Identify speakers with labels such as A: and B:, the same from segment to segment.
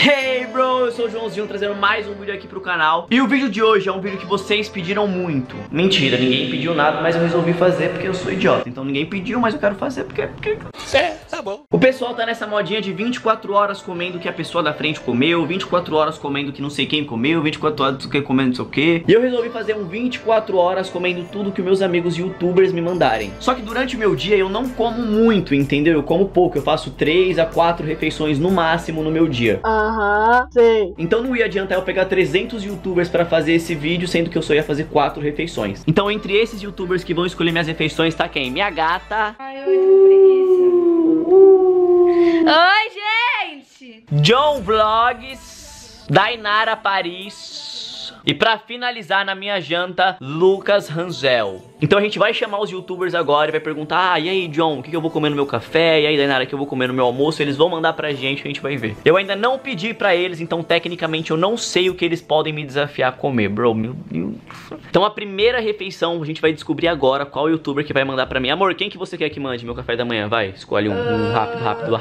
A: Hey bro, eu sou o Joãozinho trazendo mais um vídeo aqui pro canal. E o vídeo de hoje é um vídeo que vocês pediram muito. Mentira, ninguém pediu nada, mas eu resolvi fazer porque eu sou idiota. Então ninguém pediu, mas eu quero fazer porque...
B: Tá bom.
A: O pessoal tá nessa modinha de 24 horas comendo o que a pessoa da frente comeu, 24 horas comendo o que não sei quem comeu, 24 horas comendo não sei o que. E eu resolvi fazer um 24 horas comendo tudo que meus amigos youtubers me mandarem. Só que durante o meu dia eu não como muito, entendeu? Eu como pouco, eu faço 3 a 4 refeições no máximo no meu dia.
C: Aham, sei.
A: Então não ia adiantar eu pegar 300 youtubers pra fazer esse vídeo, sendo que eu só ia fazer 4 refeições. Então entre esses youtubers que vão escolher minhas refeições tá quem? Minha gata.
D: Ai, eu tô com preguiça. Oi, gente!
A: John Vlogs, Dainara Paris e pra finalizar na minha janta, Lucas Ranzel. Então a gente vai chamar os youtubers agora e vai perguntar: ah, e aí John, o que eu vou comer no meu café? E aí Dainara, o que eu vou comer no meu almoço? Eles vão mandar pra gente, a gente vai ver. Eu ainda não pedi pra eles, então tecnicamente eu não sei o que eles podem me desafiar a comer, bro. Meu Deus. Então a primeira refeição a gente vai descobrir agora qual youtuber que vai mandar pra mim. Amor, quem que você quer que mande meu café da manhã? Vai, escolhe um rápido.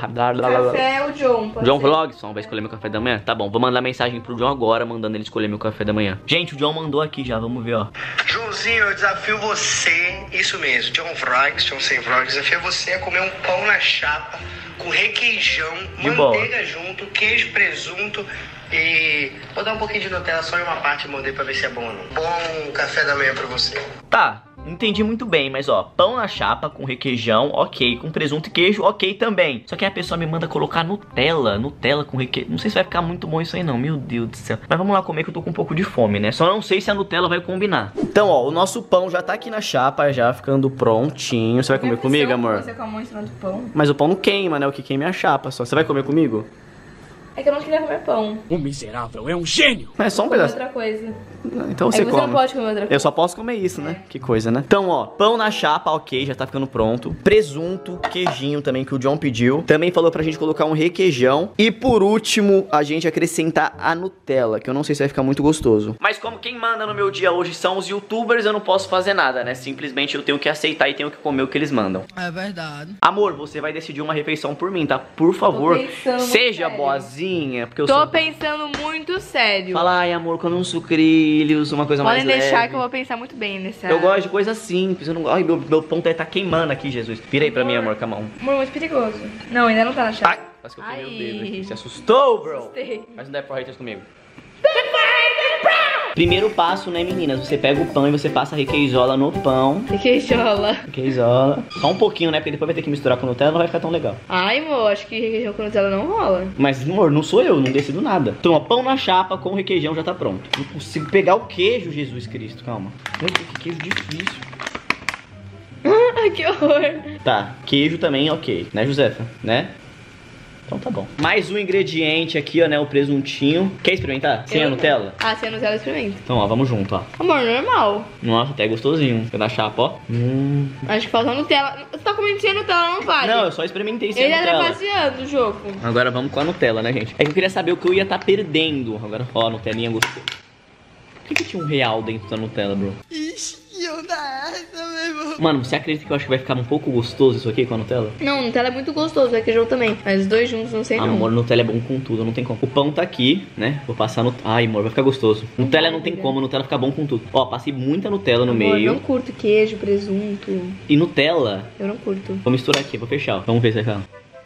D: Café é o John, pode
A: John
D: ser?
A: Vlogson vai escolher meu café da manhã? Tá bom, vou mandar mensagem pro John agora, mandando ele escolher meu café da manhã. Gente, o John mandou aqui já, vamos ver, ó.
B: Joãozinho, eu desafio você, isso mesmo, John Vlogs, John Sem Vlogs, desafio você a comer um pão na chapa com requeijão,
A: De boa.
B: manteiga junto, queijo, presunto e vou dar um pouquinho de Nutella só em uma parte e morder pra ver se é bom ou não. Bom café da manhã pra você.
A: Tá, entendi muito bem, mas ó, pão na chapa com requeijão, ok, com presunto e queijo, ok também. Só que a pessoa me manda colocar Nutella com requeijão. Não sei se vai ficar muito bom isso aí não, meu Deus do céu. Mas vamos lá comer que eu tô com um pouco de fome, né? Só não sei se a Nutella vai combinar. Então, ó, o nosso pão já tá aqui na chapa, já ficando prontinho. Você vai comer comigo, amor?
D: Você com a mão em cima do pão.
A: Mas o pão não queima, né? O que queima é a chapa só. Você vai comer comigo?
D: É que eu não queria comer pão.
E: O miserável é um gênio!
A: Mas é só um
D: Comer
A: pedaço.
D: outra coisa.
A: Então
D: É
A: você
D: que você
A: come.
D: não pode comer outra coisa.
A: Eu só posso comer isso, né? Que coisa, né? Então, ó, pão na chapa, ok, já tá ficando pronto. Presunto, queijinho também, que o John pediu. Também falou pra gente colocar um requeijão. E por último, a gente acrescentar a Nutella, que eu não sei se vai ficar muito gostoso. Mas como quem manda no meu dia hoje são os youtubers, eu não posso fazer nada, né? Simplesmente eu tenho que aceitar e tenho que comer o que eles mandam.
C: É verdade.
A: Amor, você vai decidir uma refeição por mim, tá? Por favor,
D: pensando muito
A: seja
D: sério.
A: boazinha, porque eu
D: Tô
A: sou...
D: pensando muito sério.
A: Fala, ai amor, quando um sucrilhos, uma coisa
D: Podem
A: mais
D: deixar
A: leve.
D: que eu vou pensar muito bem nessa...
A: Eu gosto de coisa simples, eu não... Ai, meu pão tá queimando aqui, Jesus. Vira aí pra mim, amor, com a mão.
D: Amor, muito perigoso. Não, ainda não tá na chave.
A: Ai, quase que eu queimei o dedo
D: Ai.
A: aqui. Você assustou, bro?
D: Assustei.
A: Mas não deve for haters comigo. Primeiro passo, né, meninas? Você pega o pão e você passa a requeijola no pão.
D: Queijola.
A: Requeijola. Só um pouquinho, né? Porque depois vai ter que misturar com Nutella, não vai ficar tão legal.
D: Ai, amor, acho que requeijão com Nutella não rola.
A: Mas, amor, não sou eu, não decido nada. Então, ó, pão na chapa com requeijão já tá pronto. Não consigo pegar o queijo, Jesus Cristo. Calma. Meu Deus, que queijo difícil.
D: Ai, que horror.
A: Tá, queijo também, ok. Né, Josefa? Né? Então tá bom. Mais um ingrediente aqui, ó, né? O presuntinho. Quer experimentar? Sem a Nutella?
D: Ah, sem a Nutella, experimenta.
A: Então, ó, vamos junto, ó.
D: Amor, normal.
A: Nossa, até gostosinho. Fica na chapa, ó.
D: Acho que falta Nutella. Você tá comendo sem Nutella, não vale.
A: Não, eu só experimentei sem
D: Ele
A: a
D: tá
A: Nutella.
D: trapaceando o jogo.
A: Agora vamos com a Nutella, né, gente? É que eu queria saber o que eu ia estar perdendo. Agora, ó, a Nutelinha gostou. Por que tinha R$1 dentro da Nutella, bro?
C: Ixi, eu da essa mesmo.
A: Mano, você acredita que eu acho que vai ficar um pouco gostoso isso aqui com a Nutella?
D: Não, Nutella é muito gostoso, requeijão também. Mas os dois juntos não sei não.
A: Amor, Nutella é bom com tudo, não tem como. O pão tá aqui, né? Vou passar no... Ai, amor, vai ficar gostoso. Nutella não tem como, Nutella fica bom com tudo. Ó, passei muita Nutella no
D: Amor,
A: meio.
D: não curto queijo, presunto.
A: E Nutella...
D: Eu não curto.
A: Vou misturar aqui, vou fechar. Ó. Vamos ver se vai ficar.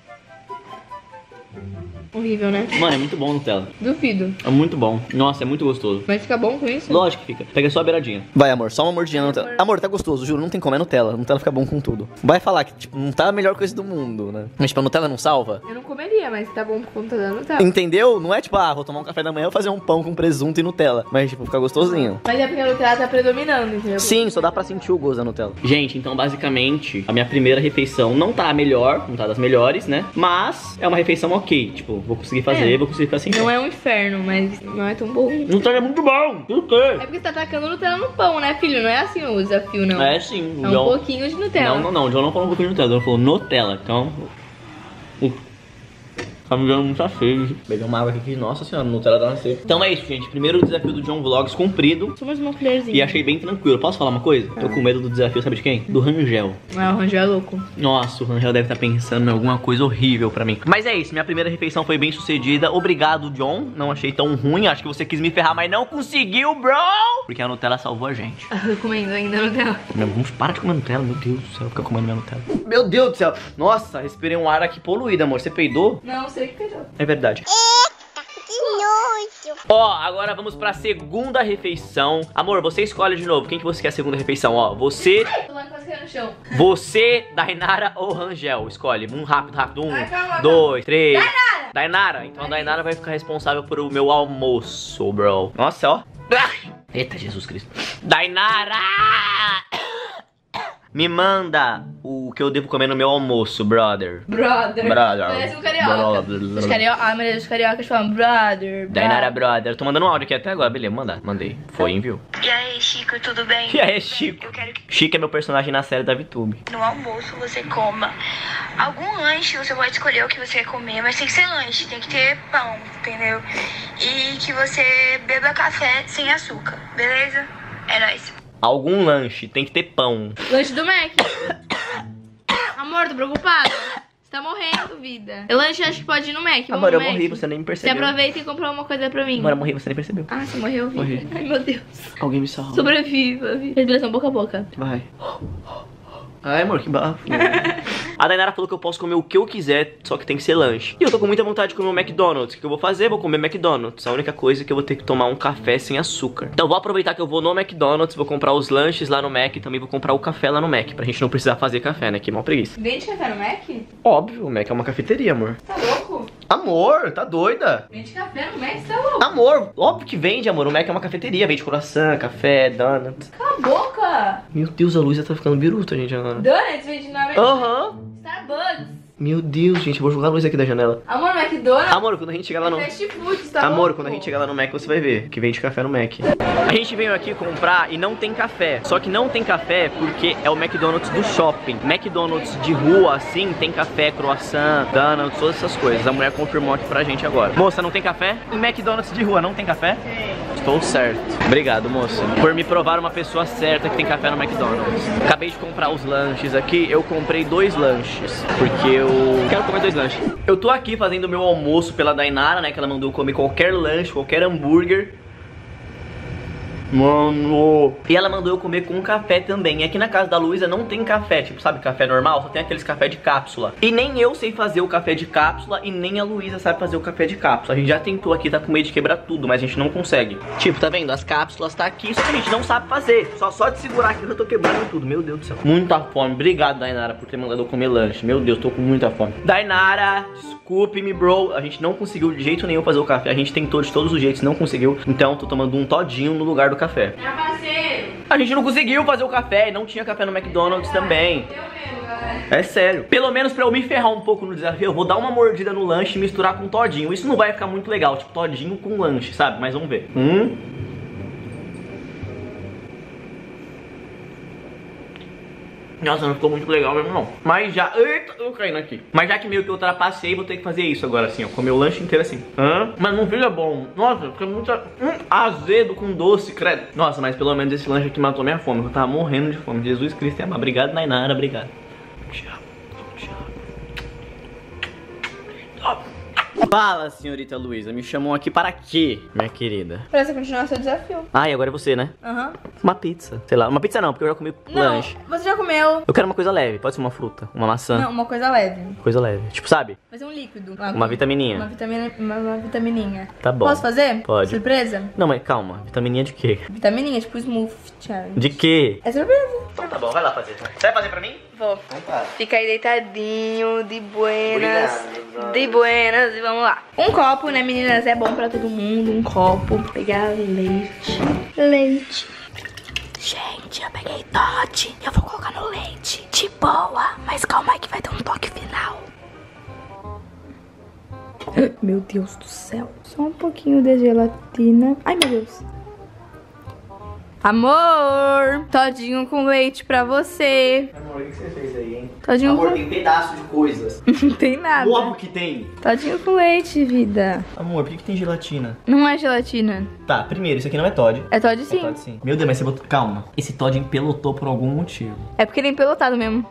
D: Horrível, né?
A: Mano, é muito bom Nutella.
D: Duvido.
A: É muito bom. Nossa, é muito gostoso.
D: Mas fica bom com isso?
A: Lógico que fica. Pega só a beiradinha. Vai, amor, só uma mordidinha na Nutella. Amor, tá gostoso, juro, não tem como, é Nutella. Nutella fica bom com tudo. Vai falar que, tipo, não tá a melhor coisa do mundo, né? Mas, tipo, a Nutella não salva.
D: Eu não comeria, mas tá bom por conta da Nutella.
A: Entendeu? Não é tipo, ah, vou tomar um café da manhã, vou fazer um pão com presunto e Nutella. Mas, tipo, fica gostosinho.
D: Mas é porque a Nutella tá predominando, entendeu?
A: Sim, só dá pra sentir o gosto da Nutella. Gente, então basicamente, a minha primeira refeição não tá a melhor, não tá das melhores, né? Mas é uma refeição ok. Tipo, vou conseguir fazer, vou conseguir ficar assim.
D: Não é um inferno, mas não é tão bom.
A: Nutella é muito bom. Por quê?
D: É porque você tá tacando Nutella no pão, né, filho? Não é assim o desafio, não.
A: É sim.
D: É um pouquinho de Nutella.
A: Não, o John não falou um pouquinho de Nutella, o John falou Nutella. Então... Tá me dando muita sede. Beber uma água aqui que, nossa senhora, Nutella dá uma sede. Então é isso, gente. Primeiro desafio do John Vlogs cumprido.
D: Somos uma colherzinha.
A: E achei bem tranquilo. Posso falar uma coisa? Tô com medo do desafio, sabe de quem? Do Rangel.
D: Ah, o Rangel é louco.
A: Nossa, o Rangel deve estar pensando em alguma coisa horrível pra mim. Mas é isso, minha primeira refeição foi bem sucedida. Obrigado, John. Não achei tão ruim. Acho que você quis me ferrar, mas não conseguiu, bro! Porque a Nutella salvou a gente.
D: Eu tô comendo ainda Nutella.
A: Vamos parar de comer Nutella, meu Deus do céu. Fica comendo minha Nutella. Meu Deus do céu. Nossa, respirei um ar aqui poluído, amor. Você peidou?
D: Não, sei que peidou.
A: É verdade. Ó, agora vamos pra segunda refeição. Amor, você escolhe de novo. Quem que você quer a segunda refeição? Ó, você...
D: Tô lá quase caindo no chão.
A: Você, Dainara ou Rangel? Escolhe. Um rápido. Um,
D: Ai, calma,
A: 2, 3.
D: Dainara!
A: Dainara. Então a Dainara vai ficar responsável por o meu almoço, bro. Nossa, ó. Eita, Jesus Cristo. Dainara! Me manda o que eu devo comer no meu almoço, brother.
D: Brother.
A: Parece
D: um carioca. Os carioca. Ah, mas os cariocas falam brother.
A: Dainara, brother. Tô mandando um áudio aqui até agora. Beleza, mandar. Mandei. Foi, enviou.
F: E aí, Chico, tudo bem?
A: E aí, Chico?
F: Eu quero que
A: Chico é meu personagem na série da VTube.
F: no almoço você coma algum lanche, você pode escolher o que você quer comer, mas tem que ser lanche, tem que ter pão, entendeu? E que você beba café sem açúcar, beleza? É nóis.
A: Algum lanche, tem que ter pão.
D: Lanche do Mac. Amor, tô preocupada. Você tá morrendo, vida. Eu lanche acho que pode ir no Mac.
A: Amor, eu
D: Mac.
A: morri, você nem me
D: Você
A: percebeu.
D: aproveita e compra uma coisa pra mim.
A: Amor, eu morri, você nem percebeu.
D: Ah, você morreu, vida.
A: Morri.
D: Ai, meu Deus.
A: Alguém me salva.
D: Sobreviva, vida. Respiração boca a boca.
A: Vai. Ai, amor, que bafo. A Dainara falou que eu posso comer o que eu quiser, só que tem que ser lanche. E eu tô com muita vontade de comer um McDonald's. O que eu vou fazer? Vou comer McDonald's. A única coisa é que eu vou ter que tomar um café sem açúcar. Então vou aproveitar que eu vou no McDonald's, vou comprar os lanches lá no Mac e também vou comprar o café lá no Mac, pra gente não precisar fazer café, né? Que mal preguiça.
D: Vende café no Mac?
A: Óbvio, o Mac é uma cafeteria, amor.
D: Tá louco?
A: Amor, tá doida?
D: Vende café no Mac? Você tá louco?
A: Amor, óbvio que vende, amor. O Mac é uma cafeteria, vende croissant, café, donuts.
D: Cala a boca!
A: Meu Deus, a Luísa tá ficando biruta, gente, agora.
D: Donuts vende no Mac.
A: Aham.
D: Starbucks.
A: Meu Deus, gente, eu vou jogar a luz aqui da janela.
D: Amor, McDonald's.
A: Amor, quando a gente chegar lá no...
D: Fast food, tá
A: Amor,
D: louco?
A: quando a gente chegar lá no Mac, você vai ver que vende café no Mac. A gente veio aqui comprar e não tem café. Só que não tem café porque é o McDonald's do shopping. McDonald's de rua, assim, tem café, croissant, donuts, todas essas coisas. A mulher confirmou aqui pra gente agora. Moça, não tem café? E McDonald's de rua não tem café? Tem. Estou certo. Obrigado, moça, por me provar uma pessoa certa que tem café no McDonald's. Acabei de comprar os lanches aqui. Eu comprei 2 lanches, porque eu quero comer 2 lanches. Eu tô aqui fazendo o meu almoço pela Dainara, né? Que ela mandou comer qualquer lanche, qualquer hambúrguer. Mano. E ela mandou eu comer com café também. E aqui na casa da Luísa não tem café, tipo, sabe, café normal? Só tem aqueles café de cápsula. E nem eu sei fazer o café de cápsula e nem a Luísa sabe fazer o café de cápsula. A gente já tentou aqui, tá com medo de quebrar tudo, mas a gente não consegue. Tipo, tá vendo? As cápsulas tá aqui, só que a gente não sabe fazer. Só de segurar aqui eu tô quebrando tudo. Meu Deus do céu. Muita fome. Obrigado, Dainara, por ter mandado eu comer lanche. Meu Deus, tô com muita fome. Dainara, desculpe-me, bro. A gente não conseguiu de jeito nenhum fazer o café. A gente tentou de todos os jeitos, não conseguiu. Então, tô tomando um todinho no lugar do café. A gente não conseguiu fazer o café e não tinha café no McDonald's também. É sério. Pelo menos pra eu me ferrar um pouco no desafio, eu vou dar uma mordida no lanche e misturar com todinho. Isso não vai ficar muito legal, tipo todinho com lanche, sabe? Mas vamos ver. Nossa, não ficou muito legal mesmo não. Mas já... Eita, eu caindo aqui. Mas já que meio que eu ultrapassei, vou ter que fazer isso agora assim, ó. Comer o lanche inteiro assim. Mas não fica bom. Nossa, fica muito azedo com doce, credo. Nossa, mas pelo menos esse lanche aqui matou minha fome. Eu tava morrendo de fome. Jesus Cristo é amado. Obrigado, Dainara, obrigado. Te amo. Fala, senhorita Luísa, me chamou aqui para quê, minha querida?
D: Pra você continuar seu desafio.
A: Ah, e agora é você, né?
D: Aham.
A: Uma pizza. Sei lá, uma pizza não, porque eu já comi lanche.
D: Você já comeu.
A: Eu quero uma coisa leve, pode ser uma fruta, uma maçã.
D: Não, uma coisa leve.
A: Coisa leve, tipo, sabe?
D: Vai ser um líquido.
A: Uma vitamininha.
D: Uma vitamininha.
A: Tá bom.
D: Posso fazer?
A: Pode.
D: Surpresa?
A: Não, mas calma, vitamininha de quê?
D: Vitamininha, tipo smooth challenge.
A: De quê?
D: É surpresa.
A: Então tá bom, vai lá fazer. Você vai fazer pra mim?
D: Vou.
A: Então tá.
D: Fica aí deitadinho, de buenas.
A: Obrigado.
D: De buenas, e vamos lá. Um copo, né, meninas? É bom pra todo mundo. Um copo. Pegar leite. Leite. Gente, eu peguei Toddy. Eu vou colocar no leite. De boa. Mas calma aí que vai ter um toque final. Meu Deus do céu. Só um pouquinho de gelatina. Ai, meu Deus. Amor, todinho com leite pra você.
A: Amor, amor, o que você fez aí, hein?
D: Todinho
A: Amor,
D: com...
A: tem pedaço de coisas.
D: Não tem nada.
A: Óbvio que tem.
D: Todinho com leite, vida.
A: Amor, por que tem gelatina?
D: Não é gelatina.
A: Tá, primeiro, isso aqui não é Todd.
D: É Todd
A: É
D: sim.
A: Todd sim. Meu Deus, mas você botou... Calma. Esse Todd empelotou por algum motivo.
D: É porque ele é empelotado mesmo.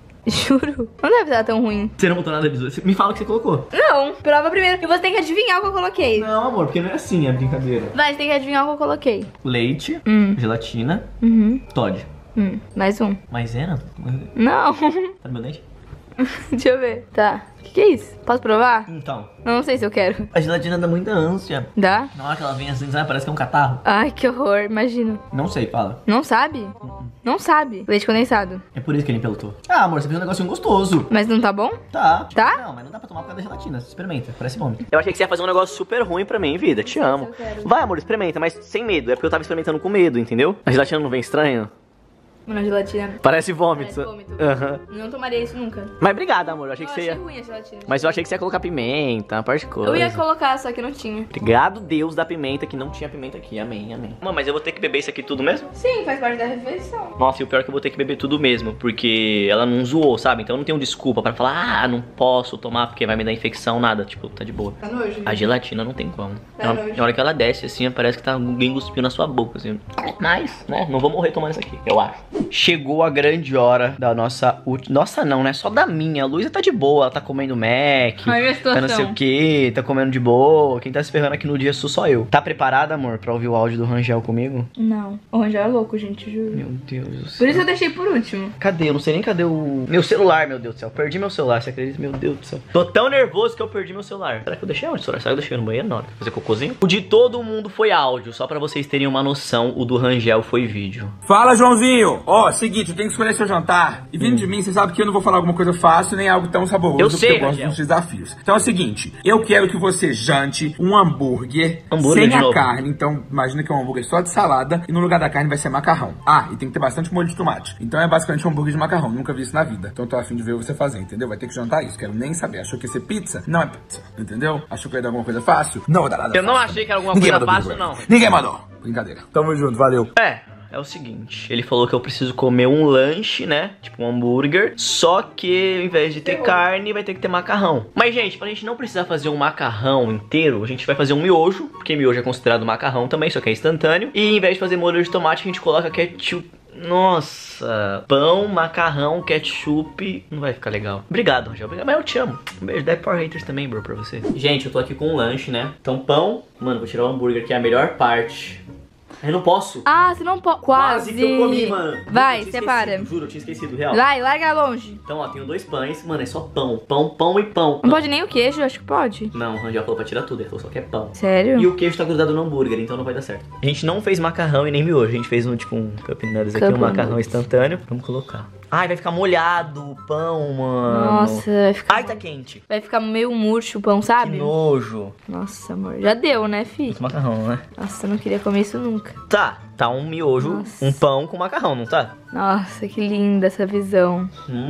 D: Juro. Não deve estar tão ruim.
A: Você não botou nada de bisu. Me fala o que você colocou.
D: Não, prova primeiro. E você tem que adivinhar o que eu coloquei.
A: Não, amor, porque não é assim a brincadeira.
D: Vai, você tem que adivinhar o que eu coloquei.
A: Leite, gelatina, Todd.
D: Mais um.
A: Maisena?
D: Não.
A: Tá no meu dente?
D: Deixa eu ver. Tá. O que é isso? Posso provar?
A: Então.
D: Não sei se eu quero.
A: A gelatina dá muita ânsia.
D: Dá?
A: Na hora que ela vem assim, sabe? Parece que é um catarro.
D: Ai, que horror. Imagino.
A: Não sei, fala.
D: Não sabe? Não sabe. Leite condensado.
A: É por isso que ele empelotou. Ah, amor, você fez um negocinho gostoso.
D: Mas não tá bom?
A: Tá.
D: Tá?
A: Não, mas não dá pra tomar por causa da gelatina. Experimenta, parece bom. Eu achei que você ia fazer um negócio super ruim pra mim, vida. Te amo. Vai, amor, experimenta, mas sem medo. É porque eu tava experimentando com medo, entendeu? A gelatina não vem estranha?
D: Mano, a gelatina.
A: Parece vômito.
D: Parece vômito.
A: Aham.
D: Não tomaria isso nunca.
A: Mas obrigado, amor. Eu achei
D: Eu
A: que você
D: achei
A: ia...
D: ruim a gelatina.
A: Mas eu achei que você ia colocar pimenta, uma parte de coisa.
D: Eu ia colocar, só que não tinha.
A: Obrigado, Deus, da pimenta, que não tinha pimenta aqui. Amém, amém. Mano, mas eu vou ter que beber isso aqui tudo mesmo?
D: Sim, faz parte da refeição.
A: Nossa, e o pior é que eu vou ter que beber tudo mesmo, porque ela não zoou, sabe? Então eu não tenho desculpa pra falar, ah, não posso tomar porque vai me dar infecção, nada. Tipo, tá de boa.
D: Tá nojo.
A: A gelatina não tem como.
D: Tá nojo.
A: Na hora que ela desce, assim, parece que tá alguém cuspiu na sua boca, assim. Mas, né, não vou morrer tomando isso aqui, eu acho. Chegou a grande hora da nossa última... Nossa não, né? Só da minha. A Luísa tá de boa, ela tá comendo Mac.
D: Olha a
A: Tá não sei o que, tá comendo de boa. Quem tá se ferrando aqui no dia sou só eu. Tá preparada, amor, pra ouvir o áudio do Rangel comigo?
D: Não. O Rangel é louco, gente, juro.
A: Meu Deus do céu.
D: Por isso eu deixei por último.
A: Cadê? Eu não sei nem cadê o... Meu celular, meu Deus do céu. Perdi meu celular, você acredita? Meu Deus do céu. Tô tão nervoso que eu perdi meu celular. Será que eu deixei onde o celular? Será que eu deixei no banheiro na hora? Fazer cocôzinho? O de todo mundo foi áudio. Só pra vocês terem uma noção, o do Rangel foi vídeo.
E: Fala, Joãozinho! Ó, seguinte, eu tenho que escolher seu jantar. E vindo de mim, você sabe que eu não vou falar alguma coisa fácil, nem algo tão saboroso,
A: Eu
E: porque
A: sei,
E: eu gosto
A: Rangel.
E: dos desafios. Então é o seguinte, eu quero que você jante um hambúrguer
A: Hambúrguer
E: sem
A: de
E: a
A: novo.
E: carne. Então, imagina que é um hambúrguer só de salada e no lugar da carne vai ser macarrão. Ah, e tem que ter bastante molho de tomate. Então é basicamente um hambúrguer de macarrão. Nunca vi isso na vida. Então tô a fim de ver você fazer, entendeu? Vai ter que jantar isso. Quero nem saber. Achou que ia ser pizza? Não é pizza, entendeu? Achou que ia dar alguma coisa fácil? Não vai dar nada
A: Eu não
E: fácil.
A: achei que era alguma
E: Ninguém
A: coisa
E: mandou
A: fácil,
E: comigo,
A: não.
E: Ninguém mandou. Brincadeira. Tamo junto, valeu.
A: É o seguinte, ele falou que eu preciso comer um lanche, né? Tipo um hambúrguer. Só que ao invés de ter carne, vai ter que ter macarrão. Mas, gente, pra gente não precisar fazer um macarrão inteiro, a gente vai fazer um miojo, porque miojo é considerado macarrão também, só que é instantâneo. E ao invés de fazer molho de tomate, a gente coloca ketchup. Nossa, pão, macarrão, ketchup. Não vai ficar legal. Obrigado, Rangel. Obrigado. Mas eu te amo. Um beijo da Power Haters também, bro, pra você. Gente, eu tô aqui com um lanche, né? Então, pão. Mano, vou tirar o hambúrguer, que é a melhor parte. Eu não posso.
D: Ah, você não pode. Quase.
A: Que eu comi, mano.
D: Vai,
A: Eu tinha
D: separa.
A: esquecido, juro, eu tinha esquecido, real.
D: Vai, larga longe.
A: Então, ó, tenho 2 pães. Mano, é só pão. Pão e pão.
D: Não pode nem o queijo, acho que pode.
A: Não, o Rangel falou pra tirar tudo. Ele falou só que é pão.
D: Sério?
A: E o queijo tá grudado no hambúrguer, então não vai dar certo. A gente não fez macarrão e nem miojo. A gente fez um, tipo, um cup noodles aqui, um
D: Cup
A: macarrão
D: noodles.
A: instantâneo. Vamos colocar. Ai, vai ficar molhado o pão, mano.
D: Nossa, vai ficar.
A: Ai, tá quente.
D: Vai ficar meio murcho o pão, sabe?
A: Que nojo.
D: Nossa, amor. Já deu, né, fi?
A: Esse macarrão, né?
D: Nossa, eu não queria comer isso nunca.
A: Tá um miojo,
D: Nossa.
A: um pão com macarrão, não tá?
D: Nossa, que linda essa visão.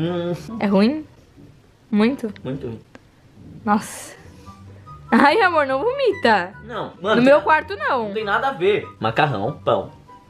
D: É ruim? Muito?
A: Muito ruim.
D: Nossa. Ai, amor, não vomita.
A: Não, mano.
D: No meu quarto, não.
A: Não tem nada a ver. Macarrão, pão.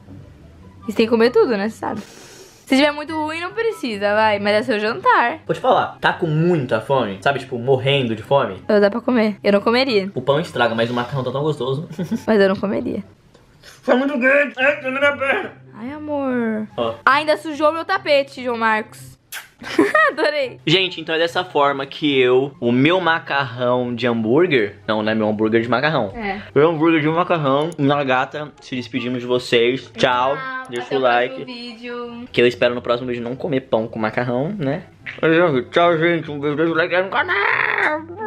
D: Você tem que comer tudo, né? Você sabe? Se tiver muito ruim, não precisa, vai. Mas é seu jantar.
A: Vou te falar, tá com muita fome? Sabe, tipo, morrendo de fome?
D: Dá pra comer. Eu não comeria.
A: O pão estraga, mas o macarrão tá tão gostoso.
D: Mas eu não comeria.
A: Foi muito grande. Ai, tô na perna.
D: Ai, amor.
A: Ó.
D: Ainda sujou meu tapete, João Marcos. Adorei.
A: Gente, então é dessa forma que o meu macarrão de hambúrguer, não é meu hambúrguer de macarrão.
D: É.
A: Meu hambúrguer de macarrão, na gata, se despedimos de vocês. Tchau, deixa
D: Até
A: o like.
D: próximo vídeo.
A: Que eu espero no próximo vídeo não comer pão com macarrão, né? Tchau, gente, um beijo, deixa o like no canal.